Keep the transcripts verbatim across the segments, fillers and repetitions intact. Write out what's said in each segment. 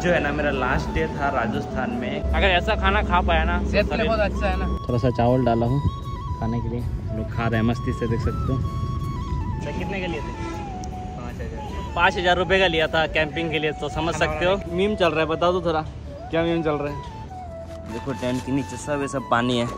आज जो है ना मेरा लास्ट डे था राजस्थान में। अगर ऐसा खाना खा पाया ना सेहत के लिए बहुत अच्छा है ना। थोड़ा सा चावल डाला हूँ खाने के लिए, लोग खा रहे हैं मस्ती से, देख सकते हो। तो कितने के लिए थे? पाँच हजार पाँच हजार रुपये का लिया था कैंपिंग के लिए, तो समझ सकते हो। मीम चल रहा है, बता दो थोड़ा क्या मीम चल रहा है। देखो टेंट के नीचे सब ये सब पानी है।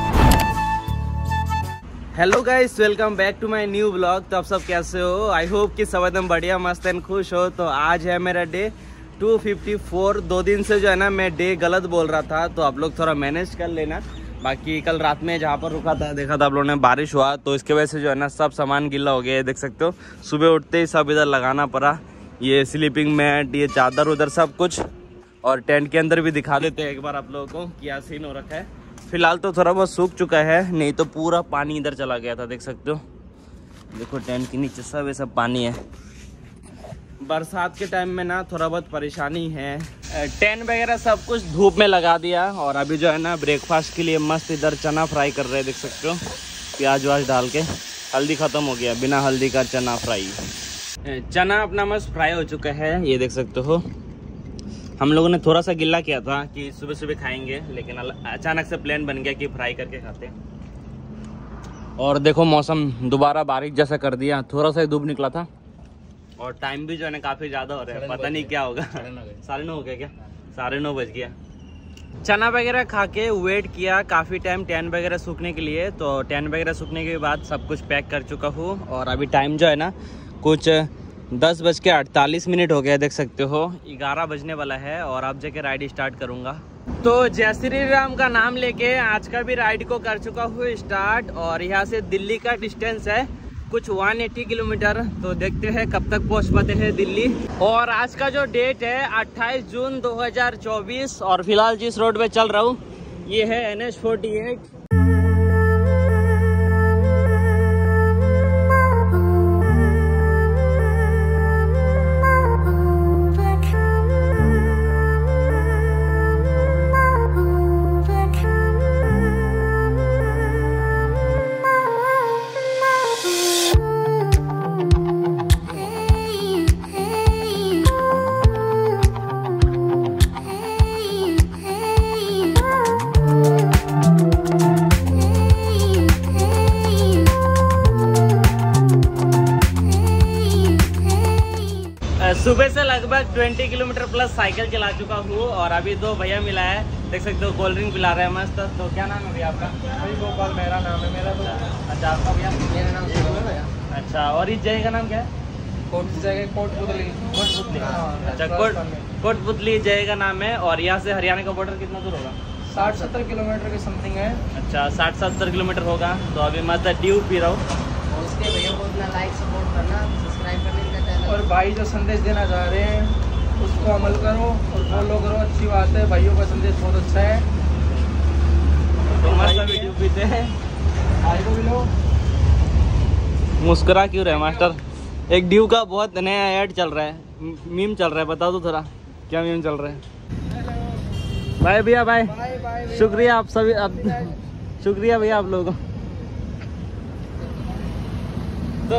Hello guys, welcome back to my new blog. तो आप सब कैसे हो? आई होप कि सब एकदम बढ़िया मस्त एंड खुश हो। तो आज है मेरा डे दो सौ चौवन। दो दिन से जो है ना मैं डे गलत बोल रहा था, तो आप लोग थोड़ा मैनेज कर लेना। बाकी कल रात में जहाँ पर रुका था देखा था आप लोगों ने, बारिश हुआ, तो इसके वजह से जो है ना सब सामान गीला हो गया है, देख सकते हो। सुबह उठते ही सब इधर लगाना पड़ा, ये स्लीपिंग मैट, ये चादर उधर सब कुछ। और टेंट के अंदर भी दिखा देते हैं एक बार आप लोगों को क्या सीन हो रखा है। फिलहाल तो थोड़ा बहुत सूख चुका है, नहीं तो पूरा पानी इधर चला गया था, देख सकते हो। देखो टेंट के नीचे सब ये सब पानी है। बरसात के टाइम में ना थोड़ा बहुत परेशानी है। टेंट वगैरह सब कुछ धूप में लगा दिया, और अभी जो है ना ब्रेकफास्ट के लिए मस्त इधर चना फ्राई कर रहे हैं, देख सकते हो। प्याज व्याज डाल के, हल्दी ख़त्म हो गया, बिना हल्दी का चना फ्राई। चना अपना मस्त फ्राई हो चुका है, ये देख सकते हो। हम लोगों ने थोड़ा सा गिल्ला किया था कि सुबह सुबह खाएंगे, लेकिन अचानक से प्लान बन गया कि फ्राई करके खाते हैं। और देखो मौसम दोबारा बारिश जैसा कर दिया, थोड़ा सा धूप निकला था, और टाइम भी जो है ना काफ़ी ज़्यादा हो रहा है, पता नहीं क्या होगा। साढ़े नौ हो गया क्या? साढ़े नौ बज गया। चना वगैरह खा के वेट किया काफ़ी टाइम टेंट वगैरह सूखने के लिए। तो टेंट वगैरह सूखने के बाद सब कुछ पैक कर चुका हूँ, और अभी टाइम जो है ना कुछ दस बज के अड़तालीस मिनट हो गया, देख सकते हो। ग्यारह बजने वाला है, और अब जाके राइड स्टार्ट करूँगा। तो जय श्री राम का नाम लेके आज का भी राइड को कर चुका हूँ स्टार्ट। और यहाँ से दिल्ली का डिस्टेंस है कुछ एक सौ अस्सी किलोमीटर। तो देखते हैं कब तक पहुँच पाते हैं दिल्ली। और आज का जो डेट है अट्ठाईस जून दो हज़ार चौबीस, और फिलहाल जिस रोड पे चल रहा हूँ ये है एन एच फोर्टी एट। सुबह से लगभग बीस किलोमीटर प्लस साइकिल चला चुका हूँ, और अभी दो भैया मिला है, देख सकते हो। कोल्ड ड्रिंक पिला रहे हैं मस्त। तो क्या नाम है भैया आपका? गोपाल मेरा नाम है। मेरा तो अच्छा, आपका भैया? मेरा नाम है। अच्छा, और इस जगह का नाम क्या है? कोटपुतली। कोटपुतली। अच्छा, कोट कोटपुतली जगह का नाम है। और यहाँ से हरियाणा का बॉर्डर कितना दूर होगा? साठ सत्तर किलोमीटर के समथिंग है। अच्छा, साठ सत्तर किलोमीटर होगा। तो अभी मस्त ड्यू पी रहा हूँ। उसके भैया को अपना लाइक सपोर्ट करना, सब्सक्राइब करने का चैनल। और भाई जो संदेश देना चाह रहे हैं उसको अमल करो और फॉलो करो, अच्छी बात है। भाइयों का संदेश बहुत अच्छा है। तो मस्त वीडियो पीते हैं। भाई को भी लो। मुस्कुरा क्यों रहे मास्टर? एक ड्यू का बहुत नया ऐड चल रहा है, मीम चल रहा है, बता दो थोड़ा क्या मीम चल रहा है। बाय भैया, बाय। शुक्रिया आप सभी, शुक्रिया भैया आप लोगों को। तो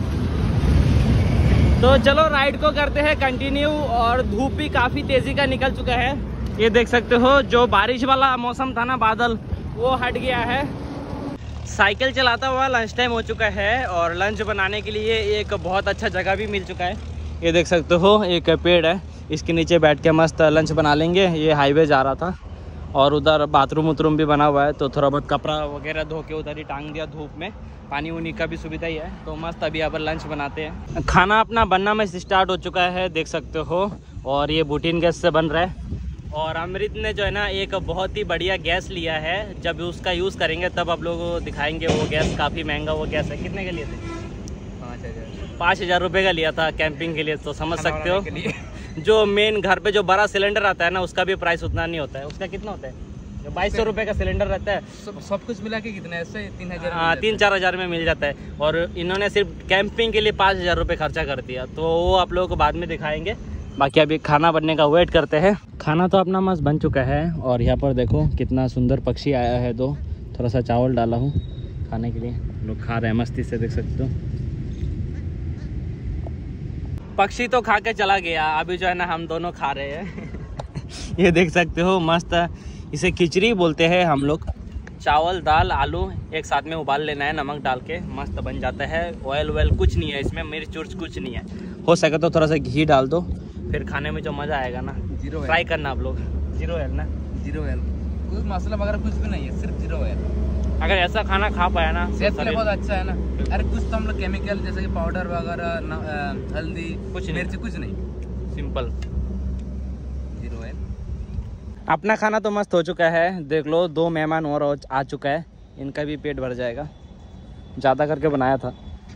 तो चलो राइड को करते हैं कंटिन्यू। और धूप भी काफ़ी तेज़ी का निकल चुका है, ये देख सकते हो। जो बारिश वाला मौसम था ना, बादल, वो हट गया है। साइकिल चलाता हुआ लंच टाइम हो चुका है, और लंच बनाने के लिए एक बहुत अच्छा जगह भी मिल चुका है। ये देख सकते हो, एक पेड़ है, इसके नीचे बैठ के मस्त लंच बना लेंगे। ये हाईवे जा रहा था, और उधर बाथरूम उथरूम भी बना हुआ है, तो थोड़ा बहुत कपड़ा वगैरह धो के उधर ही टांग दिया धूप में। पानी उनी का भी सुविधा ही है। तो मस्त अभी यहाँ पर लंच बनाते हैं। खाना अपना बनना में स्टार्ट हो चुका है, देख सकते हो। और ये बुटीन गैस से बन रहा है। और अमृत ने जो है ना एक बहुत ही बढ़िया गैस लिया है, जब उसका यूज़ करेंगे तब आप लोगों को दिखाएंगे। वो गैस काफ़ी महंगा वो गैस है। कितने के लिए थे? पाँच हज़ार पाँच हज़ार रुपये का लिया था कैंपिंग के लिए, तो समझ सकते हो। जो मेन घर पे जो बड़ा सिलेंडर आता है ना, उसका भी प्राइस उतना नहीं होता है। उसका कितना होता है? बाईस सौ रुपये का सिलेंडर रहता है। सब सब कुछ मिला के कितना है? ऐसे तीन हज़ार हाँ, तीन चार हज़ार में मिल जाता है। और इन्होंने सिर्फ कैंपिंग के लिए पाँच हज़ार रुपये खर्चा कर दिया, तो वो आप लोगों को बाद में दिखाएंगे। बाकी अभी खाना बनने का वेट करते हैं। खाना तो अपना मस्त बन चुका है, और यहाँ पर देखो कितना सुंदर पक्षी आया है। तो थोड़ा सा चावल डाला हूँ खाने के लिए, लोग खा रहे हैं मस्ती से, देख सकते हो। पक्षी तो खा के चला गया, अभी जो है ना हम दोनों खा रहे हैं। ये देख सकते हो मस्त, इसे खिचड़ी बोलते हैं हम लोग। चावल दाल आलू एक साथ में उबाल लेना है नमक डाल के, मस्त बन जाता है। ऑयल वेल कुछ नहीं है इसमें, मिर्च उर्च कुछ नहीं है। हो सके तो थोड़ा सा घी डाल दो, फिर खाने में जो मज़ा आएगा ना। जीरो ट्राई करना आप लोग। जीरो ऑयल ना, जीरो ऑयल, कुछ मसाला वगैरह कुछ भी नहीं है, सिर्फ जीरो ऑयल। अगर ऐसा खाना खा पाया ना सेहत के लिए बहुत अच्छा है ना। अरे कुछ तो हम लोग केमिकल जैसे कि पाउडर वगैरह, हल्दी, कुछ मिर्च कुछ नहीं, सिंपल जीरो ऑयल। अपना खाना तो मस्त हो चुका है, देख लो दो मेहमान और आ चुका है, इनका भी पेट भर जाएगा। ज़्यादा करके बनाया था।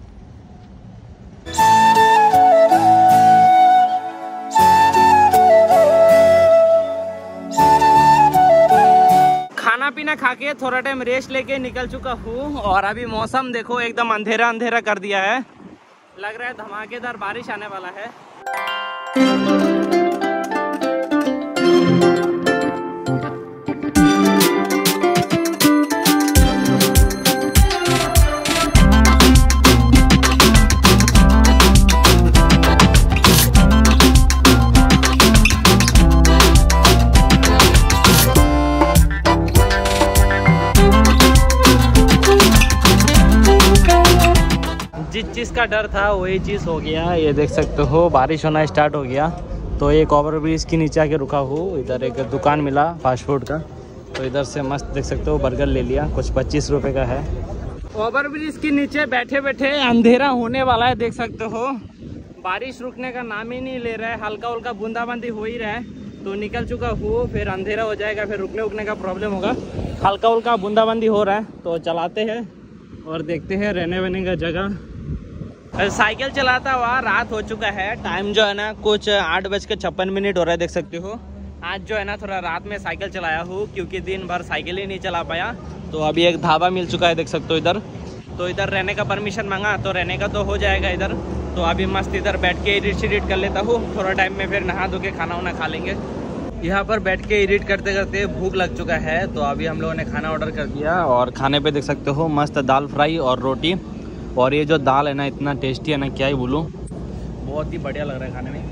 खाना पीना खा के थोड़ा टाइम रेस्ट लेके निकल चुका हूँ और अभी मौसम देखो एकदम अंधेरा अंधेरा कर दिया है, लग रहा है धमाकेदार बारिश आने वाला है। जिस चीज़ का डर था वही चीज़ हो गया। ये देख सकते हो बारिश होना स्टार्ट हो गया, तो एक ओवर ब्रिज के नीचे आके रुका हूँ। इधर एक दुकान मिला फास्ट फूड का, तो इधर से मस्त देख सकते हो बर्गर ले लिया, कुछ पच्चीस रुपए का है। ओवर ब्रिज के नीचे बैठे बैठे अंधेरा होने वाला है, देख सकते हो बारिश रुकने का नाम ही नहीं ले रहा है, हल्का हल्का बूंदाबांदी हो ही रहा है। तो निकल चुका हूँ, फिर अंधेरा हो जाएगा, फिर रुकने उकने का प्रॉब्लम होगा। हल्का हल्का बूंदाबांदी हो रहा है, तो चलाते हैं और देखते हैं रहने वहने का जगह। साइकिल चलाता हुआ रात हो चुका है, टाइम जो है ना कुछ आठ बज के छप्पन मिनट हो रहा है, देख सकते हो। आज जो है ना थोड़ा रात में साइकिल चलाया हूँ, क्योंकि दिन भर साइकिल ही नहीं चला पाया। तो अभी एक ढाबा मिल चुका है, देख सकते हो इधर। तो इधर रहने का परमिशन मांगा, तो रहने का तो हो जाएगा इधर। तो अभी मस्त इधर बैठ के एडिट शेडिट कर लेता हूँ, थोड़ा टाइम में फिर नहा धो के खाना वाना खा लेंगे। यहाँ पर बैठ के एडिट करते करते भूख लग चुका है, तो अभी हम लोगों ने खाना ऑर्डर कर दिया। और खाने पे देख सकते हो मस्त दाल फ्राई और रोटी, और ये जो दाल है ना इतना टेस्टी है ना, क्या ही बोलूँ, बहुत ही बढ़िया लग रहा है खाने में,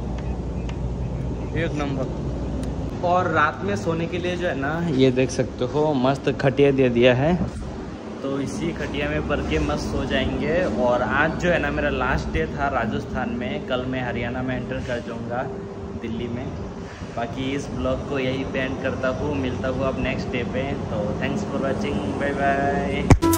एक नंबर। और रात में सोने के लिए जो है ना ये देख सकते हो मस्त खटिया दे दिया है, तो इसी खटिया में भर के मस्त सो जाएंगे। और आज जो है ना मेरा लास्ट डे था राजस्थान में, कल मैं हरियाणा में एंटर कर जाऊँगा दिल्ली में। बाकी इस ब्लॉग को यही पे एंड करता हूँ, मिलता हूँ अब नेक्स्ट डे पे। तो thanks for watching, bye bye.